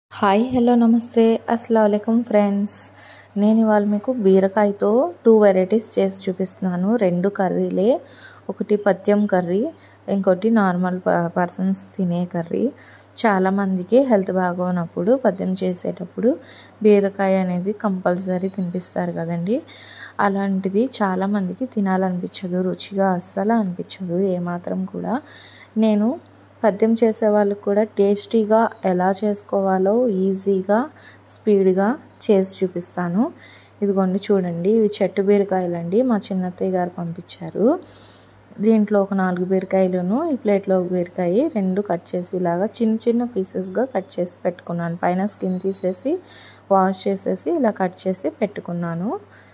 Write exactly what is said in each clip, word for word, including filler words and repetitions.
Hi hello నమస్తే అస్సలాముఅలైకుం friends. నేను ఇవాళ మీకు బీరకాయతో టూ వెరైటీస్ చేసి చూపిస్తున్నాను. రెండు కర్రీలే, ఒకటి పత్యం కర్రీ, ఇంకోటి నార్మల్ పర్సన్స్ తినే కర్రీ. చాలామందికి హెల్త్ బాగోనప్పుడు పత్యం చేసేటప్పుడు బీరకాయ అనేది కంపల్సరీ తినిపిస్తారు కదండి. అలాంటిది చాలామందికి తినాలనిపించదు, రుచిగా అస్సలు అనిపించదు ఏమాత్రం కూడా. నేను పద్యం చేసే వాళ్ళకు కూడా టేస్టీగా ఎలా చేసుకోవాలో ఈజీగా స్పీడ్గా చేసి చూపిస్తాను. ఇదిగోండి చూడండి, ఇవి చెట్టు బీరకాయలండి, మా చిన్నత్తయ్య గారు పంపించారు. దీంట్లో ఒక నాలుగు బీరకాయలను, ఈ ప్లేట్లో ఒక బీరకాయ రెండు కట్ చేసి ఇలాగా చిన్న చిన్న పీసెస్గా కట్ చేసి పెట్టుకున్నాను. పైన స్కిన్ తీసేసి వాష్ చేసేసి ఇలా కట్ చేసి పెట్టుకున్నాను.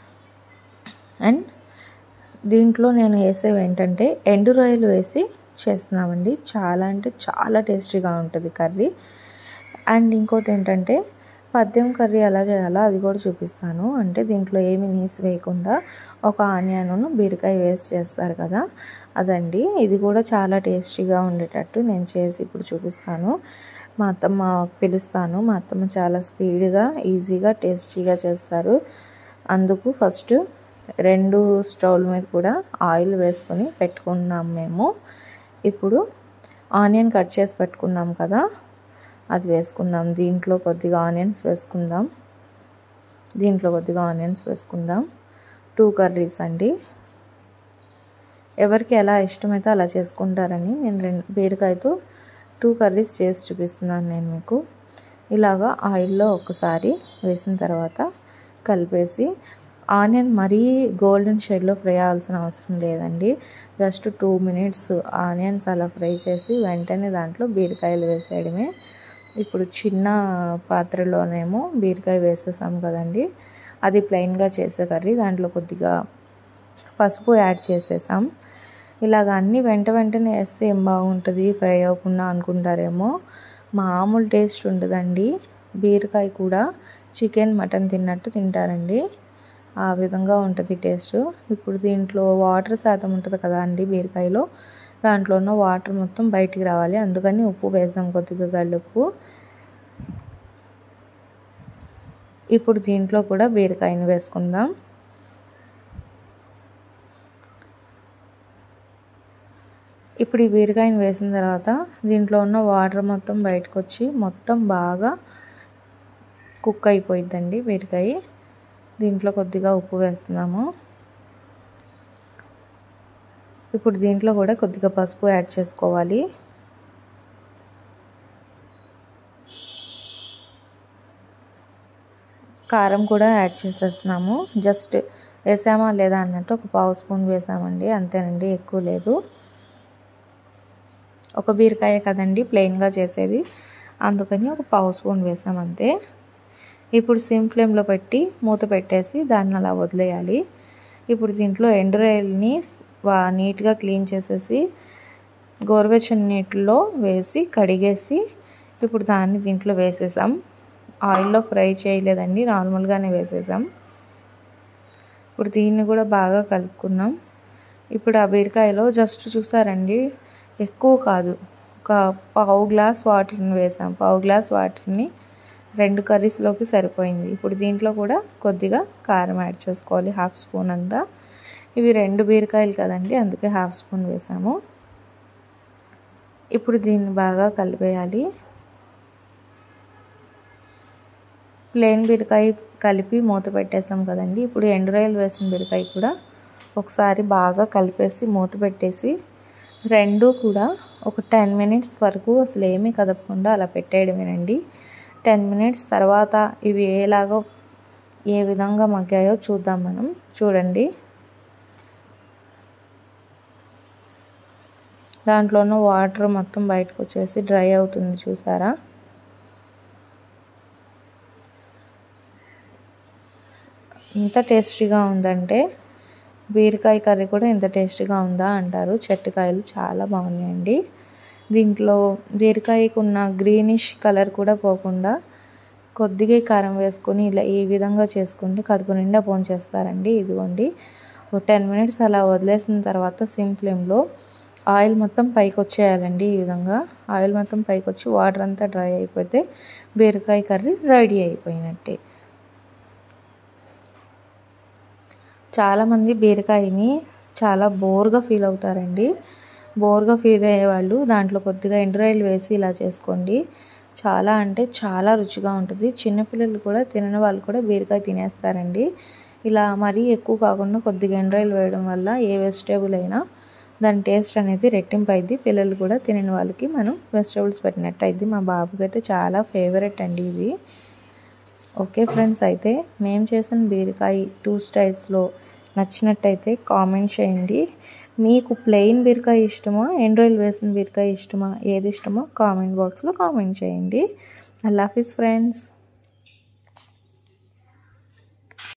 అండ్ దీంట్లో నేను వేసేవి ఏంటంటే ఎండు రొయ్యలు వేసి చేస్తున్నామండి. చాలా అంటే చాలా టేస్టీగా ఉంటుంది కర్రీ. అండ్ ఇంకోటి ఏంటంటే పద్యం కర్రీ ఎలా చేయాలో అది కూడా చూపిస్తాను. అంటే దీంట్లో ఏమి నీసు వేయకుండా ఒక ఆనియన్ను బీరకాయ వేసి చేస్తారు కదా, అదండి. ఇది కూడా చాలా టేస్టీగా ఉండేటట్టు నేను చేసి ఇప్పుడు చూపిస్తాను. మా అత్తమ్మ పిలుస్తాను. మా అత్తమ్మ చాలా స్పీడ్గా ఈజీగా టేస్టీగా చేస్తారు. అందుకు ఫస్ట్ రెండు స్టవ్ల మీద కూడా ఆయిల్ వేసుకొని పెట్టుకున్నాం మేము. ఇప్పుడు ఆనియన్ కట్ చేసి పెట్టుకున్నాం కదా, అది వేసుకుందాం. దీంట్లో కొద్దిగా ఆనియన్స్ వేసుకుందాం. దీంట్లో కొద్దిగా ఆనియన్స్ వేసుకుందాం. టూ కర్రీస్ అండి, ఎవరికి ఎలా ఇష్టమైతే అలా చేసుకుంటారని నేను రెండు బీరకాయతో టూ కర్రీస్ చేసి చూపిస్తున్నాను నేను మీకు. ఇలాగా ఆయిల్లో ఒకసారి వేసిన తర్వాత కలిపేసి, ఆనియన్ మరీ గోల్డెన్ షేడ్లో ఫ్రై అవ్వాల్సిన అవసరం లేదండి. జస్ట్ టూ మినిట్స్ ఆనియన్స్ అలా ఫ్రై చేసి వెంటనే దాంట్లో బీరకాయలు వేసేయడమే. ఇప్పుడు చిన్న పాత్రలోనేమో బీరకాయ వేసేసాం కదండి, అది ప్లెయిన్గా చేసే కర్రీ. దాంట్లో కొద్దిగా పసుపు యాడ్ చేసేసాం. ఇలాగ అన్నీ వెంట వెంటనే వేస్తే ఏం బాగుంటుంది ఫ్రై అవ్వకుండా అనుకుంటారేమో. మామూలు టేస్ట్ ఉండదండి. బీరకాయ కూడా చికెన్ మటన్ తిన్నట్టు తింటారండి, ఆ విధంగా ఉంటుంది టేస్ట్. ఇప్పుడు దీంట్లో వాటర్ శాతం ఉంటుంది కదా అండి బీరకాయలో, దాంట్లో ఉన్న వాటర్ మొత్తం బయటికి రావాలి. అందుకని ఉప్పు వేసాం, కొద్దిగా గల్లుప్పు. ఇప్పుడు దీంట్లో కూడా బీరకాయని వేసుకుందాం. ఇప్పుడు ఈ బీరకాయని వేసిన తర్వాత దీంట్లో ఉన్న వాటర్ మొత్తం బయటకు వచ్చి మొత్తం బాగా కుక్ అయిపోయిద్దండి బీరకాయ. దీంట్లో కొద్దిగా ఉప్పు వేస్తున్నాము. ఇప్పుడు దీంట్లో కూడా కొద్దిగా పసుపు యాడ్ చేసుకోవాలి. కారం కూడా యాడ్ చేసేస్తున్నాము. జస్ట్ వేసామా లేదా అన్నట్టు ఒక పావు స్పూన్ వేసామండి, అంతేనండి, ఎక్కువ లేదు. ఒక బీరకాయ కదండి ప్లెయిన్గా చేసేది, అందుకని ఒక పావు స్పూన్ వేసాం అంతే. ఇప్పుడు సిమ్ ఫ్లేమ్లో పెట్టి మూత పెట్టేసి దాన్ని అలా వదిలేయాలి. ఇప్పుడు దీంట్లో ఎండు రొయ్యల్ని నీట్గా క్లీన్ చేసేసి గోరువెచ్చని నీటిలో వేసి కడిగేసి ఇప్పుడు దాన్ని దీంట్లో వేసేసాం. ఆయిల్లో ఫ్రై చేయలేదండి, నార్మల్గానే వేసేసాం. ఇప్పుడు దీన్ని కూడా బాగా కలుపుకున్నాం. ఇప్పుడు ఆ బీరకాయలో జస్ట్ చూసారండి, ఎక్కువ కాదు, ఒక పావు గ్లాస్ వాటర్ని వేసాం. పావు గ్లాస్ వాటర్ని రెండు కర్రీస్లోకి సరిపోయింది. ఇప్పుడు దీంట్లో కూడా కొద్దిగా కారం యాడ్ చేసుకోవాలి, హాఫ్ స్పూన్ అంతా. ఇవి రెండు బీరకాయలు కదండి, అందుకే హాఫ్ స్పూన్ వేసాము. ఇప్పుడు దీన్ని బాగా కలిపేయాలి. ప్లెయిన్ బీరకాయ కలిపి మూత పెట్టేసాం కదండి. ఇప్పుడు ఎండు రొయ్యలు వేసిన బీరకాయ కూడా ఒకసారి బాగా కలిపేసి మూత పెట్టేసి రెండు కూడా ఒక టెన్ మినిట్స్ వరకు అసలు ఏమీ కదపకుండా అలా పెట్టేయడమేనండి. టెన్ మినిట్స్ తర్వాత ఇవి ఏలాగో ఏ విధంగా మగ్గాయో చూద్దాం మనం. చూడండి, దాంట్లో ఉన్న వాటర్ మొత్తం బయటకు వచ్చేసి డ్రై అవుతుంది, చూసారా. ఇంత టేస్టీగా ఉందంటే బీరకాయ కర్రీ కూడా ఇంత టేస్టీగా ఉందా అంటారు. చెట్టుకాయలు చాలా బాగున్నాయండి. దీంట్లో బీరకాయకు ఉన్న గ్రీనిష్ కలర్ కూడా పోకుండా కొద్దిగా కారం వేసుకొని ఇలా ఈ విధంగా చేసుకుంటే కడుపు నిండా భోంచేస్తారండి. ఇదిగోండి, ఒక టెన్ మినిట్స్ అలా వదిలేసిన తర్వాత సిమ్ ఫ్లేమ్లో ఆయిల్ మొత్తం పైకి వచ్చేయాలండి. ఈ విధంగా ఆయిల్ మొత్తం పైకి వచ్చి వాటర్ అంతా డ్రై అయిపోతే బీరకాయ కర్రీ రెడీ అయిపోయినట్టే. చాలామంది బీరకాయని చాలా బోర్గా ఫీల్ అవుతారండి. బోర్గా ఫీల్ అయ్యేవాళ్ళు దాంట్లో కొద్దిగా ఎండురాయిలు వేసి ఇలా చేసుకోండి. చాలా అంటే చాలా రుచిగా ఉంటుంది. చిన్నపిల్లలు కూడా తినని వాళ్ళు కూడా బీరకాయ తినేస్తారండి. ఇలా మరీ ఎక్కువ కాకుండా కొద్దిగా ఎండురాయిలు వేయడం వల్ల ఏ వెజిటేబుల్ అయినా దాని టేస్ట్ అనేది రెట్టింపు అయింది. పిల్లలు కూడా తినని వాళ్ళకి మనం వెజిటేబుల్స్ పెట్టినట్టు అయింది. మా బాబుకి అయితే చాలా ఫేవరెట్ అండి ఇది. ఓకే ఫ్రెండ్స్, అయితే మేము చేసిన బీరకాయ టూ స్టైల్స్లో నచ్చినట్టయితే కామెంట్ చేయండి. మీకు ప్లెయిన్ బీరకాయ ఇష్టమా, ఎండురాయిలు వేసిన బీరకాయ ఇష్టమా, ఏది ఇష్టమో కామెంట్ బాక్స్లో కామెంట్ చేయండి. అల్లా హాఫీజ్ ఫ్రెండ్స్.